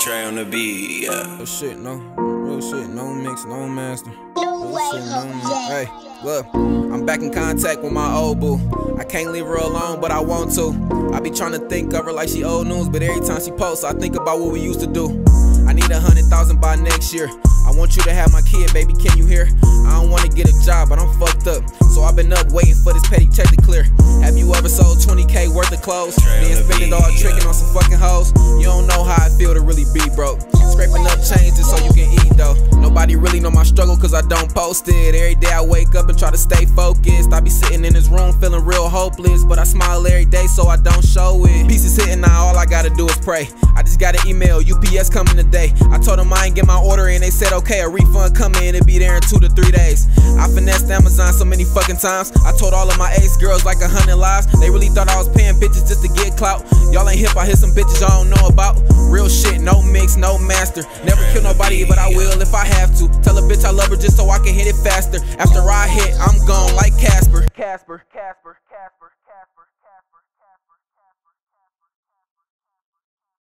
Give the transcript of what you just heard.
Trey on the beat, yeah. Real shit, no mix, no master. Real shit, no mix. Hey, look, I'm back in contact with my old boo. I can't leave her alone, but I want to. I be trying to think of her like she old news, but every time she posts, I think about what we used to do. I need 100,000 by next year. I want you to have my kid, baby, can you hear? I don't wanna get a job, but I'm fucked up. So I've been up waiting for this petty check to clear. Have you ever sold 20K worth of clothes? Then spend it all tricking on some fucking hoes? You don't know how I feel to really be broke. Scraping up change just so you can eat though. Nobody really know my struggle cause I don't post it. Every day I wake up and try to stay focused. I be sitting in this room feeling real hopeless, but I smile every day so I don't show it. Pieces hitting now, all I gotta do is pray. I just got an email, UPS coming today. I told them I ain't get my order and they said okay, a refund coming and it'll be there in 2 to 3 days. I finessed Amazon so many fucking times. I told all of my ace girls like 100 lies. They really thought I was paying bitches just to get clout. Y'all ain't hip, I hear some bitches y'all don't know about. Real shit, no mix, no master. Never kill nobody, but I will if I have to. Tell a bitch I love her just so I can hit it faster. After I hit, I'm gone like Casper.